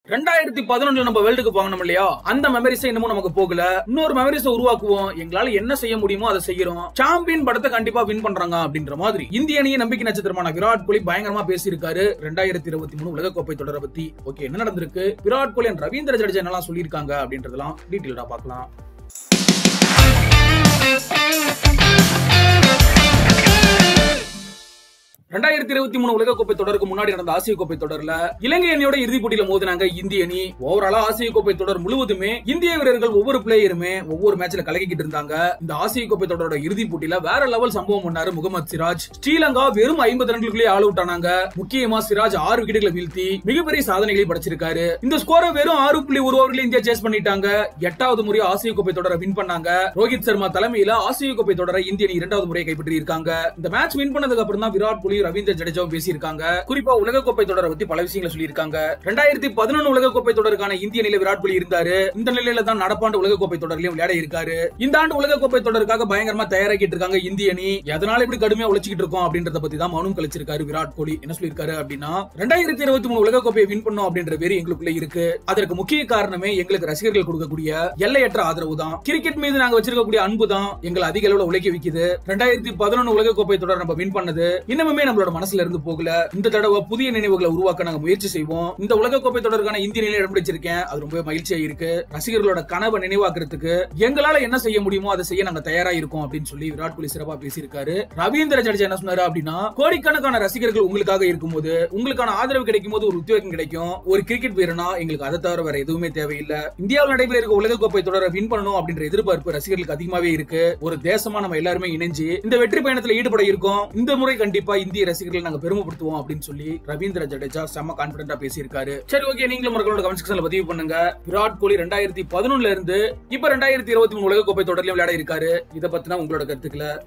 2011 நம்ம world cup வாங்கணும் இல்லையா, அந்த மெமரிஸ் இன்னமும் நமக்கு போகல. இன்னொரு மெமரிஸ் உருவாக்குவோம், எங்களால என்ன செய்ய முடியுமோ அதை செய்யறோம், சாம்பியன் படத்தை கண்டிப்பா வின் பண்றாங்க அப்படின்ற மாதிரி இந்திய அணியை நம்பிக்கை நட்சத்திரமான விராட் கோலி பயங்கரமா பேசியிருக்காரு 2023 உலகக்கோப்பை தொடரை பத்தி. ஓகே, என்ன நடந்திருக்கு, விராட் கோலி அண்ட் ரவீந்திர ஜடேஜா என்னலாம் சொல்லியிருக்காங்க அப்படின்றதெல்லாம் டீடைலா பார்க்கலாம். 2023 உலகக்கோப்பை தொடருக்கு முன்னாடி நடந்த ஆசிய கோப்பை தொடர்ல இலங்கை அணியோட இறுதிப் போட்டியில மோதினாங்க இந்திய அணி. ஓவராலா ஆசிய கோப்பை தொடர் முழுவதுமே இந்திய வீரர்கள் ஒவ்வொரு பிளேயருமே ஒவ்வொரு மேட்ச்ல கலக்கிட்டு இருந்தாங்க. இந்த ஆசிய கோப்பை தொடரோட இறுதிப் போட்டியில வேற லெவல் சம்பவம் பண்ணாரு முகமது சிராஜ். ஸ்ரீலங்கா வெறும் 50 ரன்களுக்குள்ளே ஆல் அவுட் ஆனாங்க. முக்கியமா சிராஜ் 6 விக்கெட்டுகளை வீழ்த்தி மிகப்பெரிய சாதனைகளை படைச்சிருக்காரு. இந்த ஸ்கோரை வெறும் 6.1 ஓவர்ல இந்தியா சேஸ் பண்ணிட்டாங்க. 8வது முறை ஆசிய கோப்பை தொடரை வின் பண்ணாங்க. ரோஹித் சர்மா தலைமையில ஆசிய கோப்பை தொடரை இந்திய அணி 2வது முறையை கைப்பற்றி இருக்காங்க. இந்த மேட்ச் வின் பண்ணதுக்கு அப்புறம் தான் விராட் கோலி ரவீந்திர ஜடேஜாவும் பேசியிருக்காங்க. குறிப்பா உலகக்கோப்பை தொடரை பத்தி பல விஷயங்களை சொல்லியிருக்காங்க. 2011 உலகக்கோப்பை தொடருக்கான இந்திய அணியில விராட் கோலி இருந்தாரு. இந்த நிலையில தான் நடப்பாண்டு உலகக்கோப்பை தொடரிலும் விளையாட இருக்காரு. இந்த ஆண்டு உலகக்கோப்பை தொடருக்காக பயங்கரமா தயாராகிட்டு இருக்காங்க இந்திய அணி. எதனால இப்படி கடுமையா உழைச்சிட்டு இருக்கோம் அப்படின்றத பத்தி தான் மௌனம் கழிச்சிருக்காரு விராட் கோலி. என்ன சொல்லியிருக்காரு அப்படின்னா, 2023 உலகக்கோப்பையை வின் பண்ணோம் அப்படின்ற வெறி எங்களுக்குள்ள இருக்கு. அதற்கு முக்கிய காரணமே எங்களுக்கு ரசிகர்கள் கொடுக்கக்கூடிய எல்லையற்ற ஆதரவு தான். கிரிக்கெட் மீது நாங்க வச்சிருக்கக்கூடிய அன்பு தான் எங்களை அதிக அளவுல உழைக்க வைக்குது. 2011 உலகக்கோப்பை தொடர் நம்ம வின் பண்ணது இன்னமுமே நம்மளோட மனசுல இருந்து போகல. இந்த தடவை புதிய நினைவுகளை உருவாக்க நாங்க முயற்சி செய்வோம். இந்த உலகக்கோப்பை தொடருக்கான இந்திய நிலையில இடம் பிடிச்சிருக்கேன். அது ரொம்ப மகிழ்ச்சியா இருக்கு. ரசிகர்களோட கனவை நினைவாக்குறதுக்கு எங்களால என்ன செய்ய முடியுமோ அதை செய்ய நாங்க தயாரா இருக்கோம் அப்படின்னு சொல்லி விராட் கோலி சிறப்பா பேசியிருக்காரு. ரவீந்திர ஜடேஜா என்ன சொன்னாரு அப்படின்னா, கோடிக்கணக்கான ரசிகர்கள் உங்களுக்காக இருக்கும்போது, உங்களுக்கான ஆதரவு கிடைக்கும் போது ஒரு உத்வேகம் கிடைக்கும். ஒரு கிரிக்கெட் வீரனா எங்களுக்கு அதை தவிர வேற எதுவுமே தேவையில்லை. இந்தியாவில் நடைபெற இருக்க உலகக்கோப்பை தொடரை வின் பண்ணணும் அப்படின்ற எதிர்பார்ப்பு ரசிகர்களுக்கு அதிகமாவே இருக்கு. ஒரு தேசமா நம்ம எல்லாருமே இணைஞ்சு இந்த வெற்றி பயணத்துல ஈடுபட இருக்கோம். இந்த முறை கண்டிப்பா இந்திய ரசிகர்கள் நாங்க பெருமைப்படுத்துவோம் அப்படின்னு சொல்லி ரவீந்திர ஜடேஜா செம்ம கான்பிடண்டா பேசியிருக்காரு. சரி, ஓகே, நீங்களும் உங்களோட கமெண்ட் செக்ஷன்ல பதிவு பண்ணுங்க. விராட் கோலி 2011 இருந்து இப்ப 2023 உலகக்கோப்பை தொடரிலும் விளையாட இருக்காரு. இதை பத்தினா உங்களோட கருத்துக்களை